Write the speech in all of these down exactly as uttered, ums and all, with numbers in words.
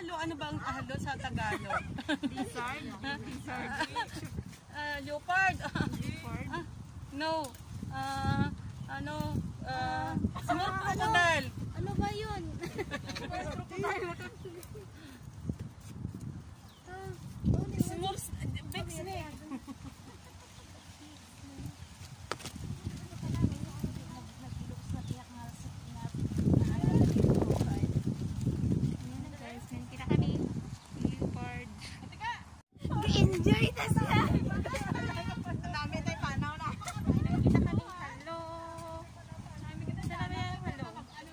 halo, ano ba ang halo sa Tagalog? Lizard. Lizard. Uh, leopard. Leopard. No. Uh, ano? Uh, small crocodile. Ano ba yun? Small, big snake. Enjoy na siya. Dami tayo panaw na. Nakita kami halo. Dami kita sa dami ang halo.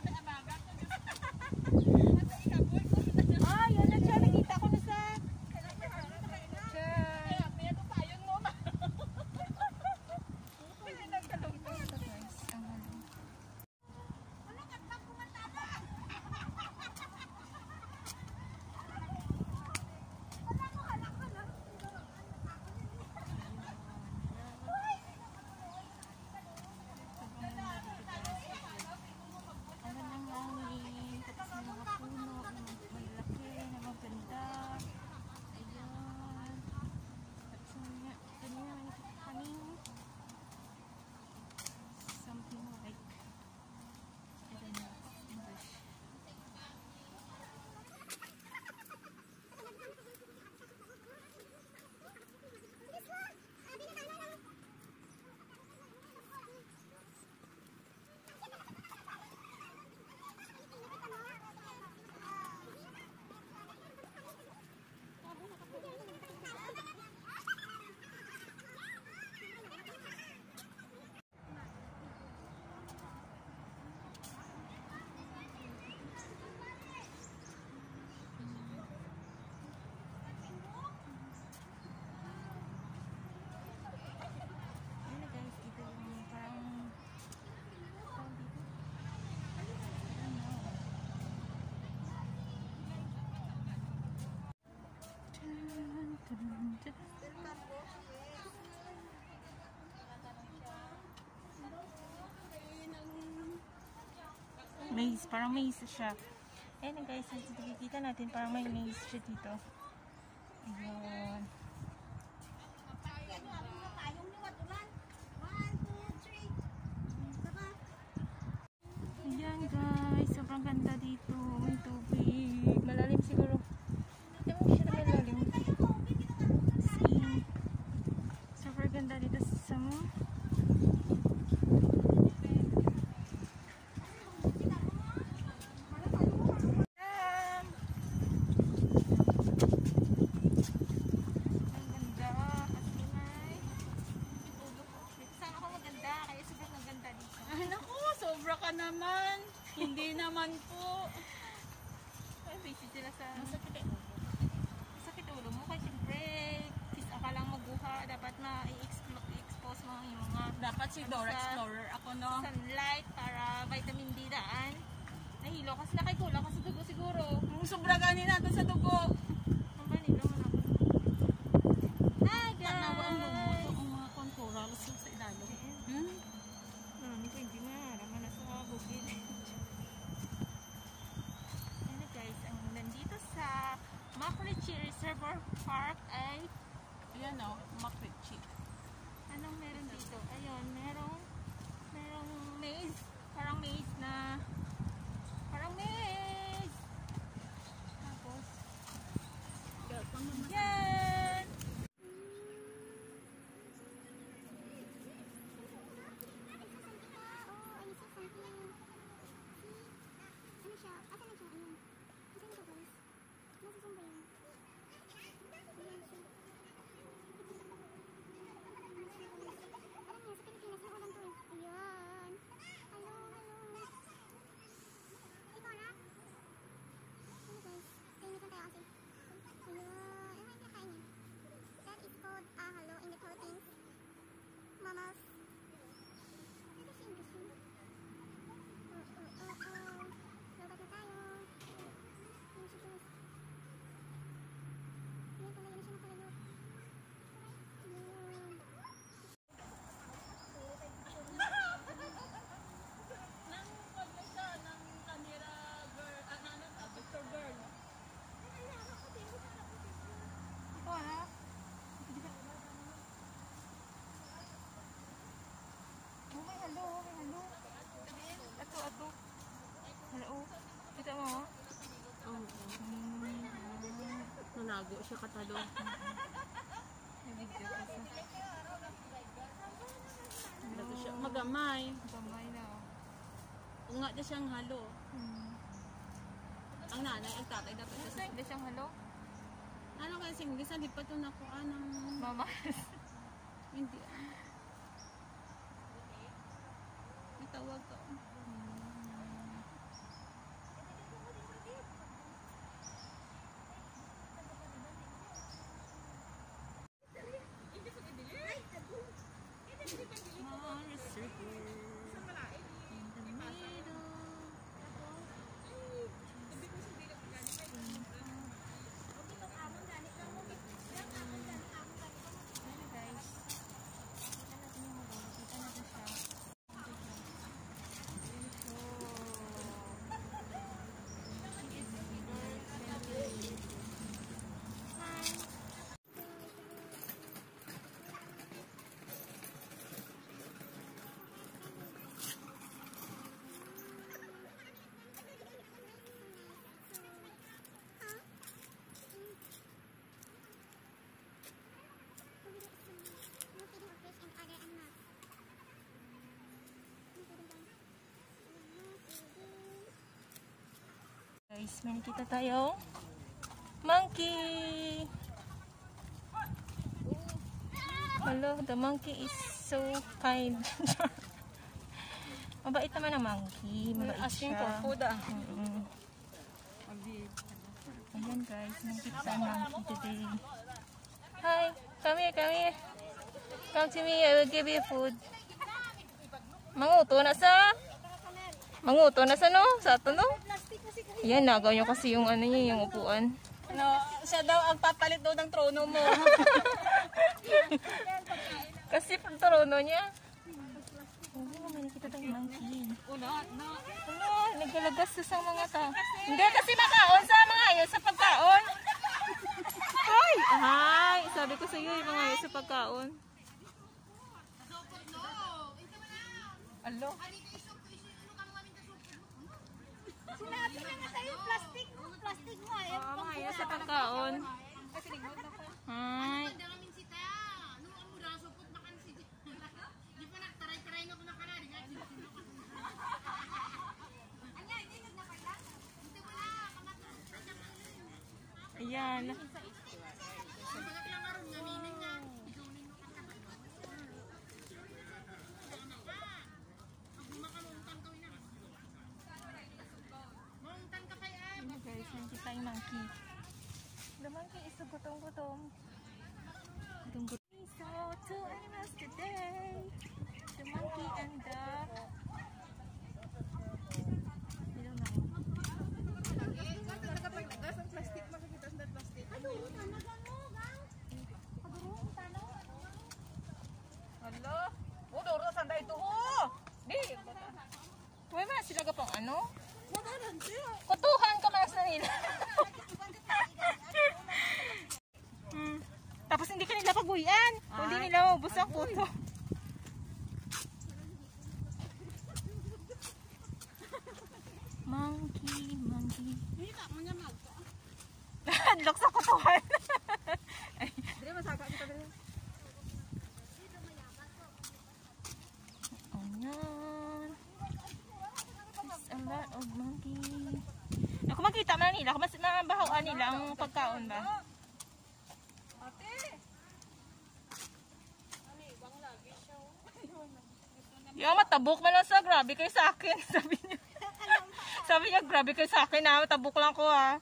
Ah, yun na siya. Nakita ko na sa... Maze, parang maze siya. Ayan guys, nakikita natin parang may maze siya dito. Ayan. Ayan guys, sobrang ganda dito. May tubig. Malalim siguro. Hindi mo siya na malalim. See? Sobrang ganda dito sa mo. Naman, hindi naman po. Ay, busy sila sa... Masakit eh. Masakit ulo mo kasi break. Kisa ka lang maguha. Dapat ma-expose mo yung mga... Dapat si Dora Explorer ako, no? Sunlight para vitamin D daan. Nahilo kasi nakikulang ka sa dugo siguro. Ang sobra ganin natin sa dugo. Ang banilo mo na. Hi guys! Tanawa ang lumuto ang mga contourals sa ilalo. Hmm? Hmm, hindi nga. Raman na sa bukid. Ano guys, ang nandito sa Macritchie Reservoir Park ay ayan o, Macritchie. anong meron dito? Ayun, merong merong maze. Parang maze na parang maze. Tapos yan! Sa Pilipinas, wala Hello. Kita mo? Oo. Hmm. Nanago siya katalo. Nabigyo ko sa. Dato siya magamay. Gamay na. Kung nga na siyang halo. Hmm. Ang nanay, ang tatay dapat Ano kasi. hindi siyang halo? Ano kasi hindi sa di pa ito nakuha ng... Mama. Hindi ah. May tawag ka. Guys, may nakita tayong monkey. Hello, the monkey is so kind. Mabait naman ang monkey. Mabait Asking siya. for food ah. Mm-hmm. Ayan guys, may nakita tayong monkey today. Hi, come here, come here. Come to me, I will give you food. Manguto na sa... Manguto na sa no? Sa ato no? Yan, nagaw nyo kasi yung ano niya, yung upuan. No, siya daw ang papalit daw ng trono mo. Kasi pag trono niya. Oo, oh, may nakita tayong monkey. Una, na. Ano, naggalagas sa mga ta. Hindi kasi makaon sa mga ayaw sa pagkaon. Ay! Ay! Sabi ko sa iyo, yung mga ayaw sa pagkaon. Alo? Sinabi na nga sa'yo, plastic mo, plastic mo. Ayaw Oo, mga ayaw sa pagkaon. Ay! Ayan. Ayan guys, nakita yung monkey. The monkey is so gutong-gutong. Gutong-gutong. So, two animals today. The monkey and the... I don't know. Hello? Oh, doro sa sanda ito ho. Di. Uy, ba sila ka pang ano? Kutuhan ka mas na nila. hmm. Tapos hindi ka nila paguyan. Hindi nila maubos ang puto. Monkey, monkey. Hindi ka mo niya mag. Hadlok sa kutuhan. Dire masaka kita dire. Ayan. There's a lot of monkey. Ako makita man nila. Kung mas mabahawan nila ang pagkaon ba? Ate. Yung matabok man lang sa grabe kayo sa akin. Sabi niya. Sabi niya grabe kayo sa akin ha. Matabok lang ko ha.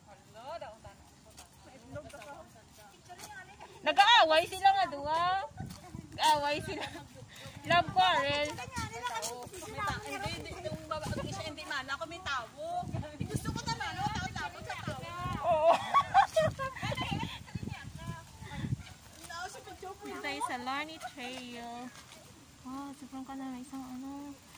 Nag-aaway sila nga duwa. Nag-aaway sila. Love quarrel. Hindi, hindi, yung babae siya hindi man ako may tawo. Gusto ko naman, no? Tawo-tawo sa tawo. Oo. Joke Dito tayo sa Larny Trail. Wow, sobrang ka na. May isang ano.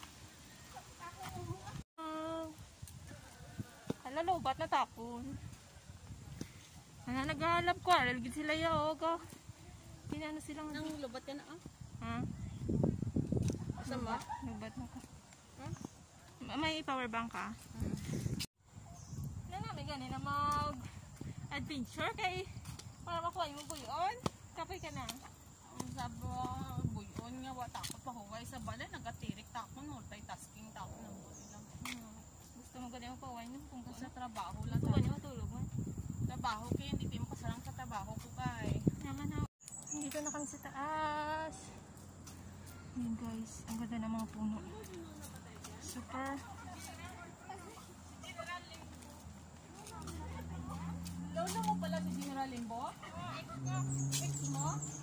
Wow. Hala, lobat na tapon. Ano, nag-love quarrel. Gid sila yaw. Pinano silang... Nang lubat ka na ah. Ha? Asa ba? Lobat na ka. Huh? May power bank ka? Hmm. Na namin ganun na mag adventure kay para makuha yung buyon. Kapoy ka na. Ang sabi ko, buyon nga, wa takot pa huway sa balay, nagatirik takot, multitasking takot ng buhay lang. Hmm. Gusto mo ganun yung paway no? Kung Sa sa trabaho lang. gusto ganun matulog mo. Trabaho kaya hindi kayo makasalang sa trabaho ko kay. Naman na. Dito na kami sa taas. Ayan guys, ang ganda ng mga puno. Super. Lolo mo pala si General Limbo? Ex mo?